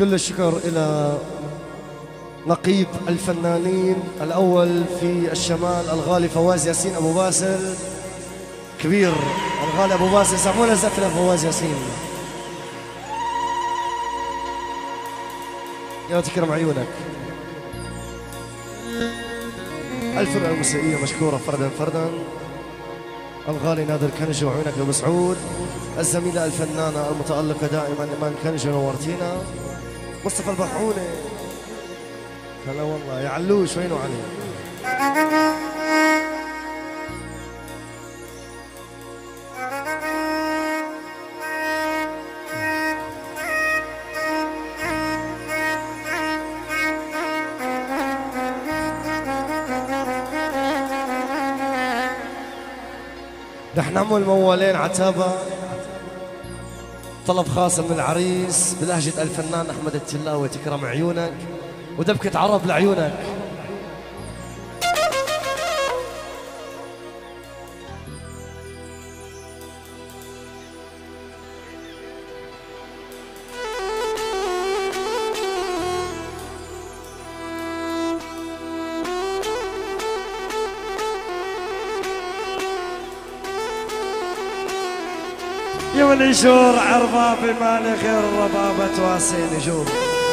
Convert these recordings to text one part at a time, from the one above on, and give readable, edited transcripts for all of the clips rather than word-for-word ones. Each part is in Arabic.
كل الشكر إلى نقيب الفنانين الأول في الشمال الغالي فواز ياسين أبو باسل، كبير الغالي أبو باسل، سمونا زفنا فواز ياسين. يا تكرم عيونك. الفرقة الموسيقية مشكورة فردا فردا، الغالي نادر كنجي وعيونك أبو سعود، الزميلة الفنانة المتألقة دائما إيمان كنجي نورتينا، مصطفى البحوني، هلا والله يا علوش وينه علي. رح نعمل موالين عتابة، طلب خاص من العريس بلهجة الفنان أحمد التلاوي، تكرم عيونك ودبكة عرب لعيونك. يا ولي شور عربابي مالي خير الربابة تواسيني جور.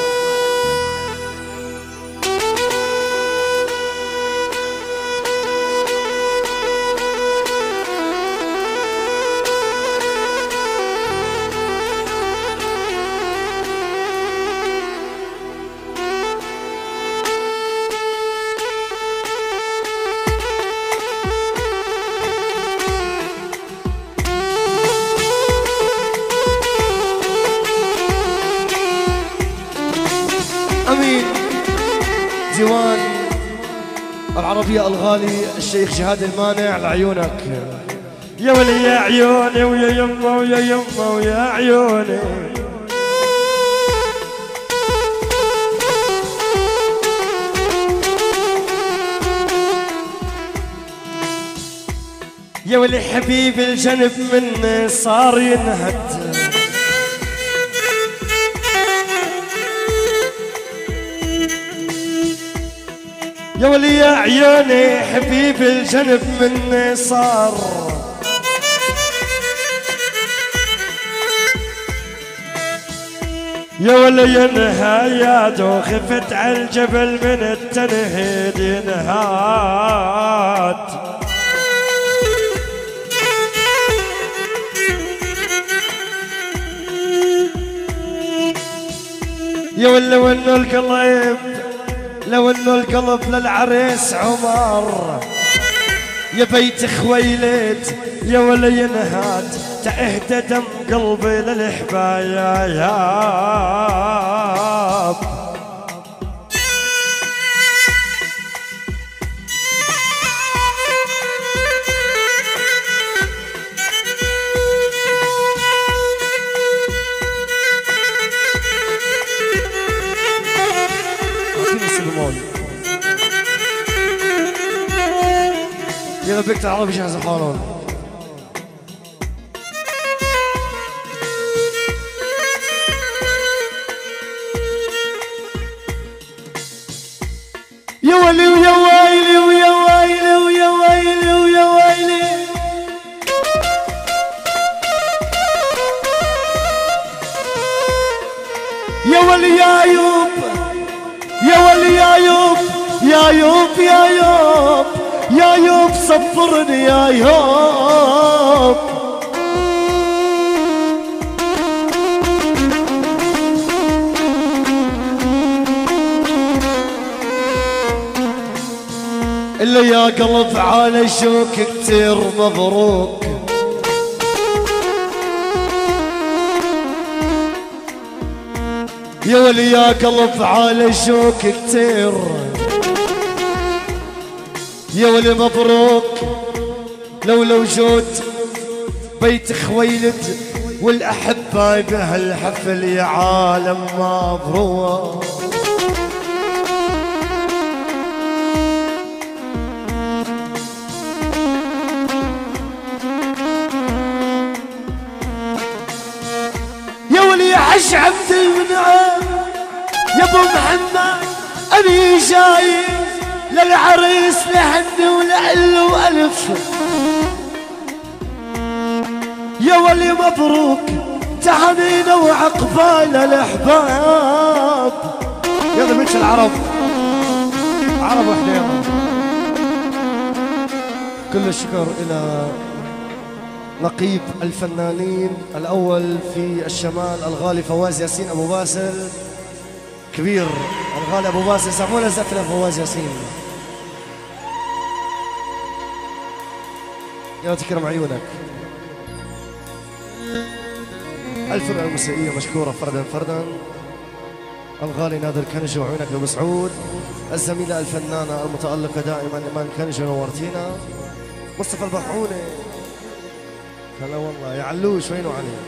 أمين ديوان العربية الغالي الشيخ جهاد المانع لعيونك. يا ولي يا عيوني ويا يمه ويا يمه ويا عيوني، يا ولي حبيب الجنب مني صار ينهد، يا ولي يا عيوني حبيب الجنب مني صار، يا ولي ينهاد وخفت على الجبل من التنهيد ينهاد، يا ولي وانه القلب لو انه القلب للعريس عمر، يا بيت خويلد يا ولي ينهاد، تأهدى دم قلبي للحبايب. يلا بكت العربي جاهز حالون. يا ولي ويا ويلي ويا ويلي ويا ويلي ويا ويلي، يا ولي يا ايوب يا ولي يا ايوب يا ايوب يا ايوب يا يوب صبرني يا يوب، إلا يا قلب على شوك كتير مبروك، يا ولي يا قلب على شوك كتير، يا ولي مبروك لو وجود بيت خويلد والأحبة بهالحفل يا عالم مبروك. يا ولي عش عبد المنعم ابو محمد اني جاي للعريس لحن ولعل والف. يا ولي مبروك تهانينا وعقبال الاحباب. يلا بنت العرب عرب وحده. كل الشكر الى نقيب الفنانين الاول في الشمال الغالي فواز ياسين ابو باسل. كبير الغالي ابو باسل، سمونا زفنا فواز ياسين. يا تكرم عيونك. الفرقة الموسيقية مشكورة فردا فردا. الغالي نادر كنجي وعيونك ابو سعود. الزميلة الفنانة المتألقة دائما ايمان كنجي نورتينا. مصطفى البحعوني هلا والله يا علوش وينه علي.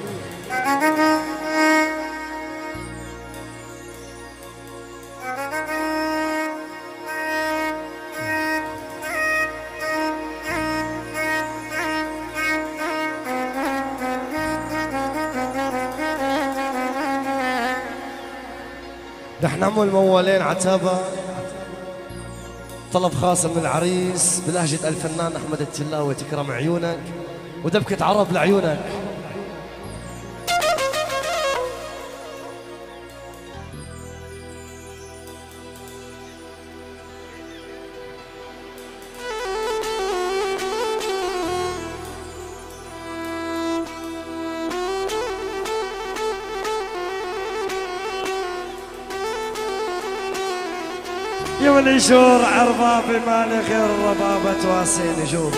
رح نعمل موالين عتابة. طلب خاص من العريس بلهجة الفنان أحمد التلاوي تكرم عيونك، ودبكة عرب لعيونك. يا ولي شور عربابي مالي خير الربابة تواسيني شور.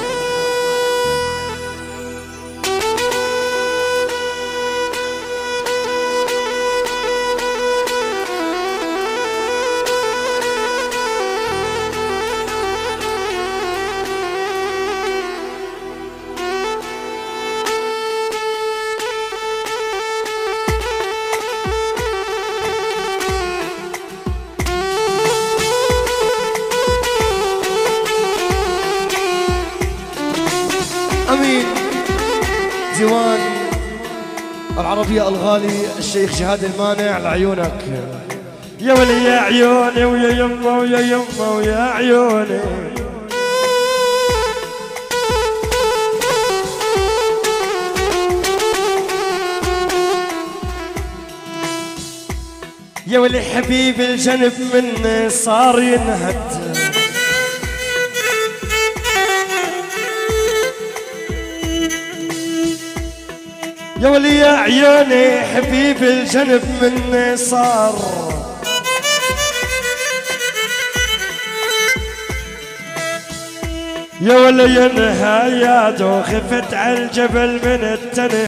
أمين ديوان العربية الغالي الشيخ جهاد المانع لعيونك. يا ولي يا عيوني ويا يمه ويا يمه ويا عيوني. يا ولي حبيبي الجنب مني صار ينهد. يا ولي يا عيوني حبيبي الجنب مني صار. يا ولي النهايات وخفت على الجبل من التنه.